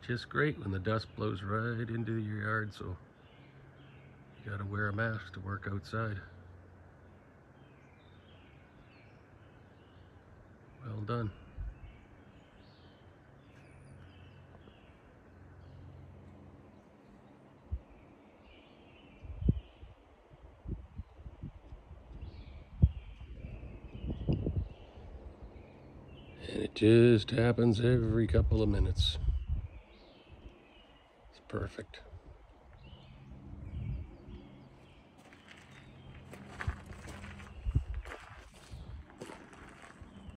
just great when the dust blows right into your yard, so you gotta wear a mask to work outside. Well done. And it just happens every couple of minutes. It's perfect.